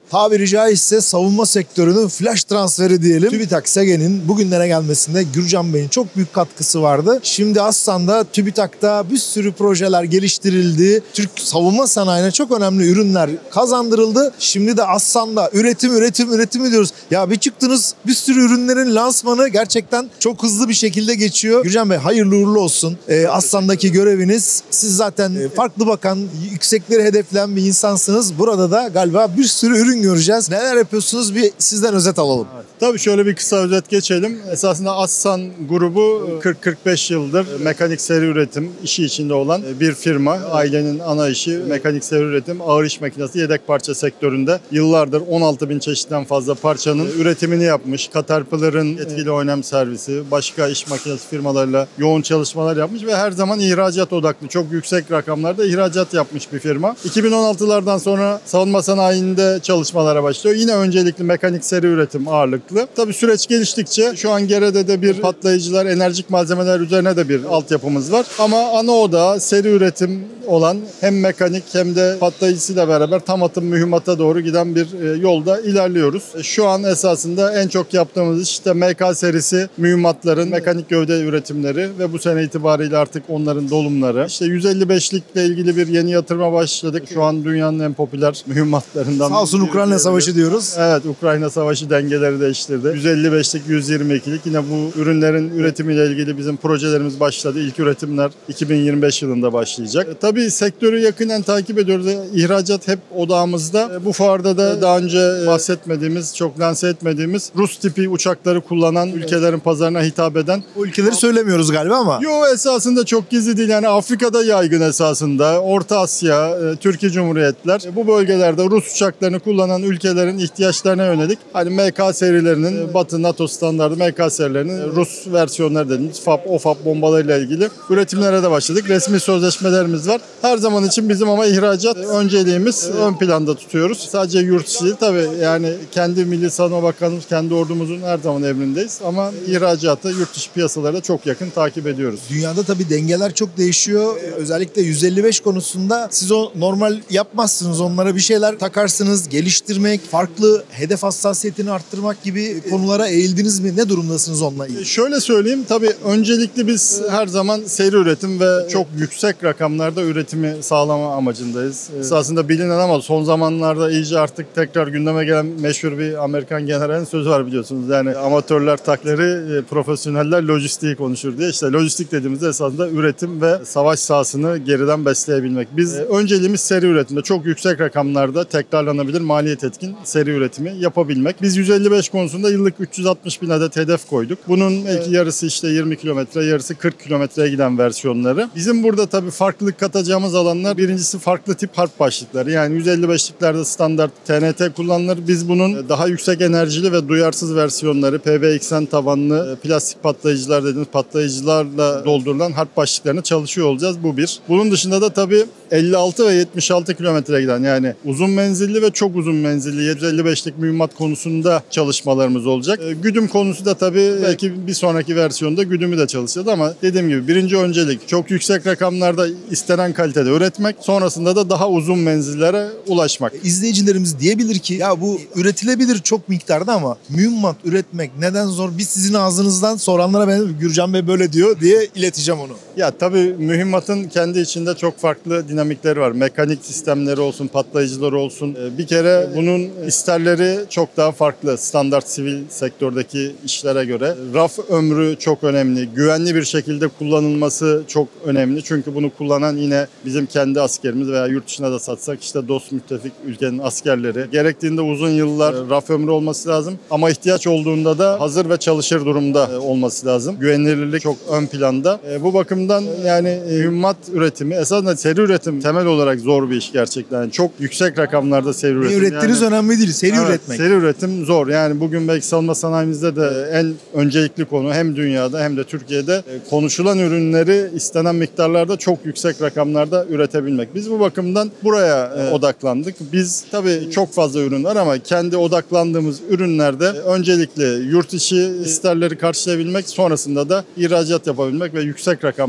tabiri caizse savunma sektörünün flash transferi diyelim. TÜBİTAK SEGE'nin bugünlere gelmesinde Gürcan Bey'in çok büyük katkısı vardı. Şimdi Aslan'da TÜBİTAK'ta bir sürü projeler geliştirildi. Türk savunma sanayine çok önemli ürünler kazandırıldı. Şimdi de Aslan'da üretim diyoruz. Ya bir çıktınız, bir sürü ürünlerin lansmanı gerçekten çok hızlı bir şekilde geçiyor. Gürcan Bey hayırlı uğurlu olsun. Aslan'daki göreviniz. Siz zaten farklı bakan, yüksekleri hedefleyen bir insansınız. Burada da galiba bir sürü ürün göreceğiz. Neler yapıyorsunuz? Bir sizden özet alalım. Evet. Tabii şöyle bir kısa özet geçelim. Esasında Aslan grubu 40-45 yıldır mekanik seri üretim işi içinde olan bir firma. Ailenin ana işi mekanik seri üretim, ağır iş makinesi, yedek parça sektöründe. Yıllardır 16 bin çeşitten fazla parçanın üretimini yapmış. Caterpillar'ın etkili o&M servisi, başka iş makinesi firmalarıyla yoğun çalışmalar yapmış ve her zaman ihracat odaklı, çok yüksek rakamlarda ihracat yapmış bir firma. 2016'lardan sonra savunma sanayinde çalışmalara başlıyor. Yine öncelikli mekanik seri üretim ağırlıklı. Tabii süreç geliştikçe şu an Gerede'de bir patlayıcılar, enerjik malzemeler üzerine de bir altyapımız var. Ama ana odağı seri üretim olan hem mekanik hem de patlayıcısıyla beraber tam atım mühimmata doğru giden bir yolda ilerliyoruz. Şu an esasında en çok yaptığımız işte MK serisi mühimmatların mekanik gövde üretimleri ve bu sene itibariyle artık onların dolumları. İşte 155'likle ilgili bir yeni yatırıma başladık. Şu an dünyanın en popüler mühimmatlarından. Sağ olsun Ukrayna Savaşı diyoruz. Evet, Ukrayna Savaşı dengeleri değiştirdi. 155'lik, 122'lik yine bu ürünlerin üretimiyle ilgili bizim projelerimiz başladı. İlk üretimler 2025 yılında başlayacak. Tabii sektörü yakından takip ediyoruz. İhracat hep odağımızda. Bu fuarda da daha önce bahsetmediğimiz, çok lanse etmediğimiz Rus tipi uçakları kullanan ülkelerin pazarına hitap eden. O ülkeleri söylemiyoruz galiba ama. Yo, esasında çok gizli değil. Yani Afrika'da yaygın esasında. Orta Asya, Türkiye Cumhuriyetler. Bu bölgelerde Rus uçaklarını kullanan ülkelerin ihtiyaçlarına yönelik hani MK serilerinin Batı NATO standardı MK serilerinin Rus versiyonları dediğimiz FAB, OFAB bombalarıyla ilgili üretimlere de başladık. Resmi sözleşmelerimiz var. Her zaman için bizim ama ihracat önceliğimiz ön planda tutuyoruz. Sadece yurt içi değil tabii, yani kendi Milli Savunma Bakanımız, kendi ordumuzun her zaman emrindeyiz. Ama ihracatı yurt dışı piyasalara çok yakın takip ediyoruz. Dünyada tabii dengeler çok değişiyor. Özellikle 155 konusunda siz o normal yapmazsınız. Onlara bir şeyler takarsınız. Geliştirmek, farklı hedef hassasiyetini arttırmak gibi konulara eğildiniz mi? Ne durumdasınız onunla ilgili? Şöyle söyleyeyim, tabii öncelikli biz her zaman seri üretim ve çok yüksek rakamlarda üretimi sağlama amacındayız. Esasında bilinen ama son zamanlarda iyice artık tekrar gündeme gelen meşhur bir Amerikan generalin sözü var biliyorsunuz. Yani amatörler takleri, profesyoneller lojistiği konuşur diye. İşte lojistik dediğimizde esasında üretim ve savaş sahasını geriden besleyebilmek. Biz önceliğimiz seri üretimde çok yüksek rakamlarda tekrarlanabilir, maliyet etkin seri üretimi yapabilmek. Biz 155 konusunda yıllık 360 bin adet hedef koyduk. Bunun belki yarısı işte 20 kilometre, yarısı 40 kilometreye giden versiyonları. Bizim burada tabii farklılık katacağımız alanlar, birincisi farklı tip harp başlıkları. Yani 155'liklerde standart TNT kullanılır. Biz bunun daha yüksek enerjili ve duyarsız versiyonları, PBXN tabanlı plastik patlayıcılar dediğimiz patlayıcılarla doldurulan harp başlıklarını çalışıyor olacağız. Bu bir. Bunun dışında da tabii 56 ve 76 kilometreye giden, yani uzun menzilli ve çok uzun menzilli 755'lik mühimmat konusunda çalışmalarımız olacak. Güdüm konusu da tabii belki bir sonraki versiyonda güdümü de çalışacağız ama dediğim gibi birinci öncelik çok yüksek rakamlarda istenen kalitede üretmek, sonrasında da daha uzun menzillere ulaşmak. İzleyicilerimiz diyebilir ki ya bu üretilebilir çok miktarda ama mühimmat üretmek neden zor? Biz sizin ağzınızdan soranlara ben Gürcan Bey böyle diyor diye ileteceğim onu. Ya tabii mühimmatın kendi içinde çok farklı dinamikleri var. Mekanik sistemleri olsun, patlayıcılar olsun. Bir kere bunun isterleri çok daha farklı standart sivil sektördeki işlere göre. Raf ömrü çok önemli. Güvenli bir şekilde kullanılması çok önemli. Çünkü bunu kullanan yine bizim kendi askerimiz veya yurt dışına da satsak işte dost müttefik ülkenin askerleri. Gerektiğinde uzun yıllar raf ömrü olması lazım. Ama ihtiyaç olduğunda da hazır ve çalışır durumda olması lazım. Güvenilirlik çok ön planda. Bu bakımdan yani mühimmat üretimi, esasında seri üretim temel olarak zor bir iş gerçekten. Yani çok yüksek rakamlarda seri üretim. Ne ürettiğiniz yani, önemli değil, seri üretmek. Seri üretim zor. Yani bugün belki savunma sanayimizde de en öncelikli konu hem dünyada hem de Türkiye'de konuşulan ürünleri istenen miktarlarda çok yüksek rakamlarda üretebilmek. Biz bu bakımdan buraya odaklandık. Biz tabii çok fazla ürün var ama kendi odaklandığımız ürünlerde öncelikle yurt içi isterleri karşılayabilmek, sonrasında da ihracat yapabilmek ve yüksek rakamlarda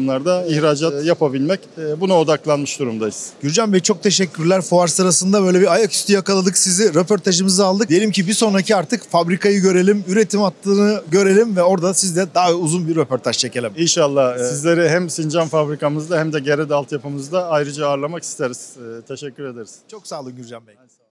zamanlarda ihracat yapabilmek. Buna odaklanmış durumdayız. Gürcan Bey çok teşekkürler. Fuar sırasında böyle bir ayaküstü yakaladık sizi. Röportajımızı aldık. Diyelim ki bir sonraki artık fabrikayı görelim, üretim hattını görelim ve orada sizle daha uzun bir röportaj çekelim. İnşallah sizleri hem Sincan fabrikamızda hem de Gerede altyapımızda ayrıca ağırlamak isteriz. Teşekkür ederiz. Çok sağ olun Gürcan Bey.